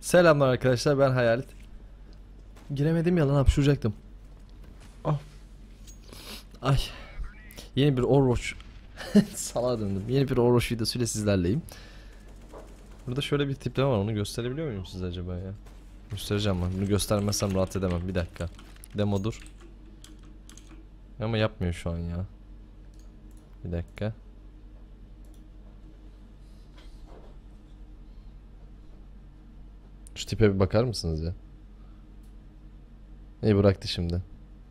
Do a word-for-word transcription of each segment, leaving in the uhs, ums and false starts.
Selamlar arkadaşlar, ben Hayalet. Giremedim ya lan, hapşuracaktım. Ah. Ay. Yeni bir Overwatch. Salağa döndüm. Yeni bir Overwatch videosuyla sizlerleyim. Burada şöyle bir tipleme var, onu gösterebiliyor muyum size acaba ya? Göstereceğim ben. Bunu göstermezsem rahat edemem. Bir dakika. Demodur. Ama yapmıyor şu an ya. Bir dakika. Şu tipe bir bakar mısınız ya? İyi, bıraktı şimdi.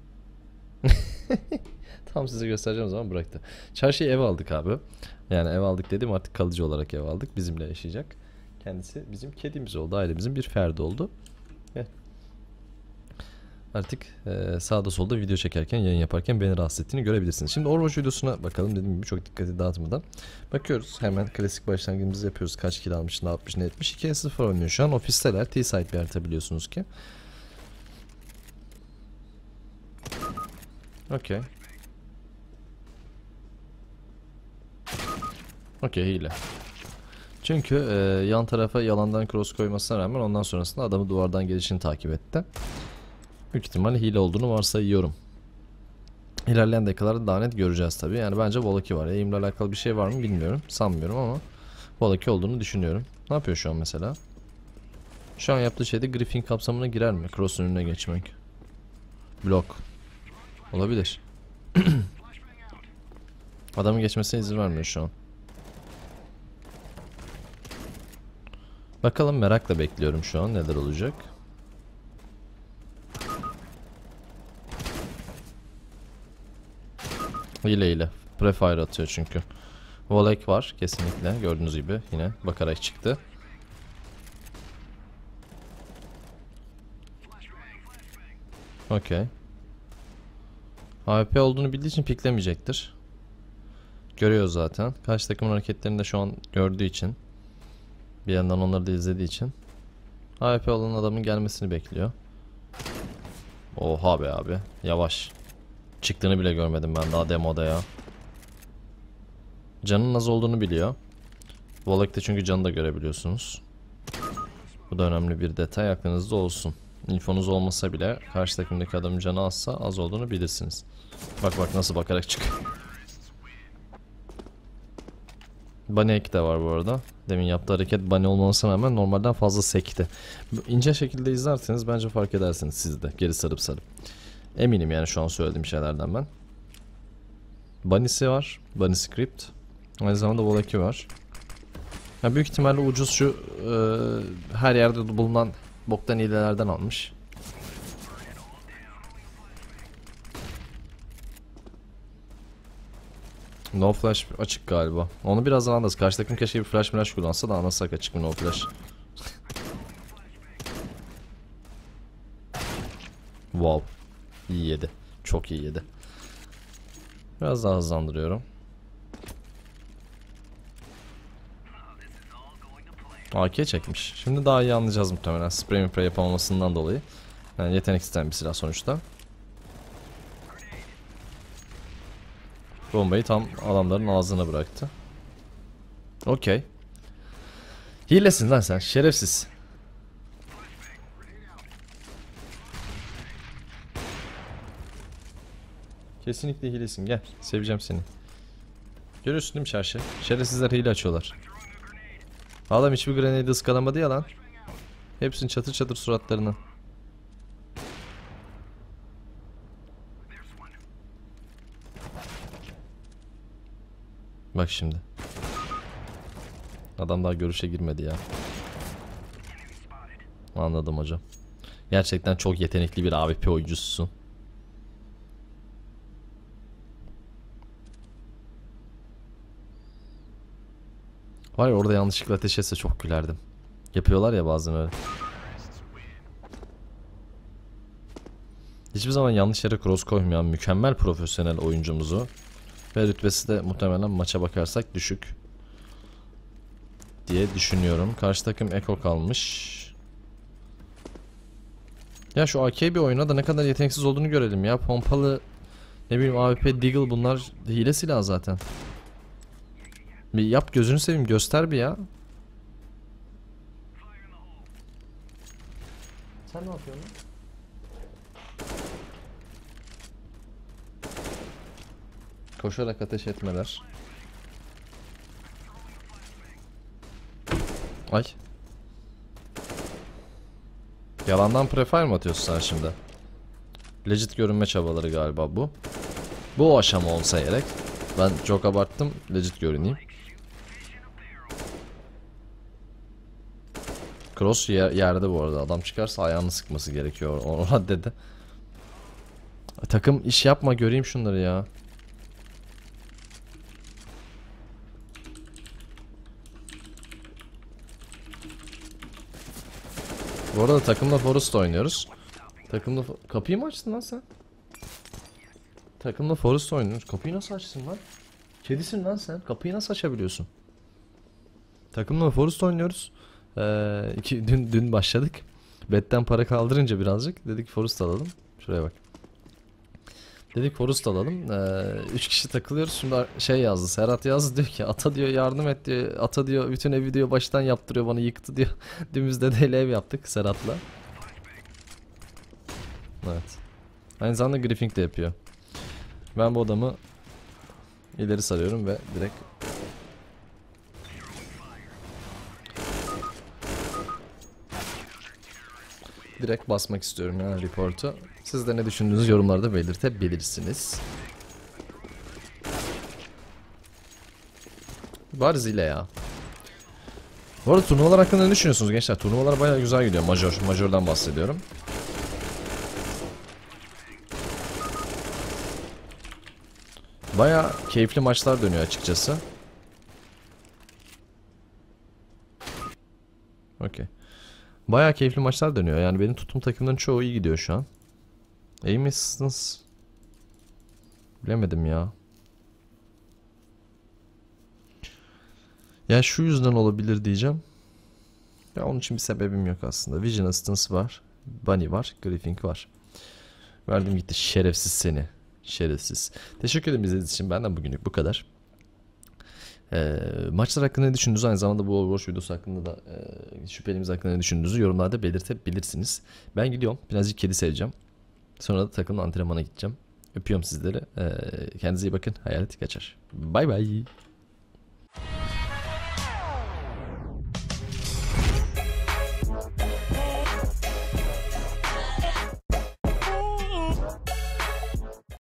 Tam size göstereceğim o zaman, bıraktı. Çarşıya ev aldık abi. Yani ev aldık dedim, artık kalıcı olarak ev aldık. Bizimle yaşayacak. Kendisi bizim kedimiz oldu. Ailemizin bir ferdi oldu. Ve artık e, sağda solda video çekerken, yayın yaparken beni rahatsız ettiğini görebilirsiniz. Şimdi Overwatch videosuna bakalım, dediğim gibi çok dikkati dağıtmadan. Bakıyoruz, hemen klasik başlangıcımızı yapıyoruz. Kaç kill almış, ne yapmış, ne etmiş. ikiye sıfır oynuyor şu an. Ofisteler. T-side bir harita biliyorsunuz ki. Okey. Okey, hile. Çünkü e, yan tarafa yalandan cross koymasına rağmen ondan sonrasında adamı duvardan gelişini takip etti. Büyük ihtimalle hile olduğunu varsayıyorum. İlerleyen dakikalarda daha net göreceğiz tabi. Yani bence Volaki var. Aim'le alakalı bir şey var mı bilmiyorum. Sanmıyorum ama Volaki olduğunu düşünüyorum. Ne yapıyor şu an mesela? Şu an yaptığı şey de Griffin kapsamına girer mi? Cross'un önüne geçmek. Blok. Olabilir. Adamın geçmesine izin vermiyor şu an. Bakalım, merakla bekliyorum şu an neler olacak. Hile hile. Prefire atıyor çünkü. Volek var kesinlikle, gördüğünüz gibi yine bakarak çıktı. Okey. A W P olduğunu bildiği için piklemeyecektir. Görüyor zaten. Karşı takımın hareketlerini de şu an gördüğü için. Bir yandan onları da izlediği için. A W P olan adamın gelmesini bekliyor. Oha be abi. Yavaş. Çıktığını bile görmedim ben daha demoda ya. Canın az olduğunu biliyor. Volek'te çünkü canı da görebiliyorsunuz. Bu da önemli bir detay, aklınızda olsun. İnfonuz olmasa bile karşı takımdaki adamın canı azsa az olduğunu bilirsiniz. Bak bak nasıl bakarak çık. Bunny ek de var bu arada. Demin yaptığı hareket bunny olmamasına rağmen normalden fazla sekti. İnce şekilde izlerseniz bence fark edersiniz siz de. Geri sarıp sarıp. Eminim yani şu an söylediğim şeylerden ben. Bunny'si var. Bunny script. Aynı zamanda Volaki var. Ya büyük ihtimalle ucuz şu e, her yerde bulunan boktan hilelerden almış. No flash açık galiba. Onu birazdan anlarız. Karşı takım keşke bir flash flash kullansa da anlasak açık mı no flash. Wow. İyi yedi. Çok iyi yedi. Biraz daha hızlandırıyorum. A K çekmiş. Şimdi daha iyi anlayacağız muhtemelen. Spray mi spray yapamamasından dolayı. Yani yetenek isteyen bir silah sonuçta. Bombayı tam adamların ağzına bıraktı. Okey. Hilesin lan sen, şerefsiz. Kesinlikle hilesin, gel. Seveceğim seni. Görüyorsun değil mi çarşı? Şerefsizler hile açıyorlar. Adam hiçbir grenade ıskalamadı ya lan. Hepsinin çatır çatır suratlarını. Bak şimdi. Adam daha görüşe girmedi ya. Anladım hocam. Gerçekten çok yetenekli bir A W P oyuncususun. Var ya, orada yanlışlıkla ateş etse çok gülerdim. Yapıyorlar ya bazen öyle. Hiçbir zaman yanlış yere cross koymayan mükemmel profesyonel oyuncumuzu ve rütbesi de muhtemelen maça bakarsak düşük diye düşünüyorum. Karşı takım Eko kalmış. Ya şu A K bir oyuna da ne kadar yeteneksiz olduğunu görelim ya. Pompalı, ne bileyim, A W P, Deagle, bunlar hile silah zaten. Bir yap, gözünü seveyim, göster bir ya. Sen ne yapıyorsun lan? Koşarak ateş etmeler. Ay. Yalandan prefire mi atıyorsun sen şimdi? Legit görünme çabaları galiba bu. Bu o aşama olsa gerek. Ben çok abarttım. Legit görüneyim. Cross yer, yerde bu arada. Adam çıkarsa ayağını sıkması gerekiyor o raddede. Takım iş yapma, göreyim şunları ya. Bu arada takımla Forest oynuyoruz. Takımla kapıyı mı açtın lan sen? Takımla Forest oynuyoruz. Kapıyı nasıl açtın lan? Kedisin lan sen. Kapıyı nasıl açabiliyorsun? Takımla Forest oynuyoruz. Ee, iki, dün dün başladık. Betten para kaldırınca birazcık dedik Forest alalım. Şuraya bak. Dedik Forest alalım. Ee, üç kişi takılıyoruz. Şimdi şey yazdı. Serhat yazdı, diyor ki ata diyor yardım et diyor. Ata diyor bütün evi diyor baştan yaptırıyor, bana yıktı diyor. Dün biz de ev yaptık Serhat'la. Evet. Aynı zamanda Griffing de yapıyor. Ben bu adamı ileri sarıyorum ve direkt direkt basmak istiyorum yani report'u. Siz de ne düşündüğünüzü yorumlarda belirtebilirsiniz. Bari zile ya. Bu arada turnuvalar hakkında ne düşünüyorsunuz gençler? Turnuvalar bayağı güzel gidiyor. Major, Major'dan bahsediyorum. Bayağı keyifli maçlar dönüyor açıkçası. Okey. Bayağı keyifli maçlar dönüyor. Yani benim tuttuğum takımların çoğu iyi gidiyor şu an. Aim assistance. Bilemedim ya. Ya şu yüzden olabilir diyeceğim. Ya onun için bir sebebim yok aslında. Vision assistance var. Bunny var. Griffing var. Verdim gitti. Şerefsiz seni. Şerefsiz. Teşekkür ederim izlediğiniz için. Benden bugünlük bu kadar. Ee, maçlar hakkında ne düşündüğünüzü, aynı zamanda bu Overwatch videosu hakkında da e, şüphelimiz hakkında ne düşündüğünüzü yorumlarda belirtebilirsiniz. Ben gidiyorum. Birazcık kedi seveceğim. Sonra da takımla antrenmana gideceğim. Öpüyorum sizleri. Ee, kendinize iyi bakın. Hayalet kaçar. Bay bay.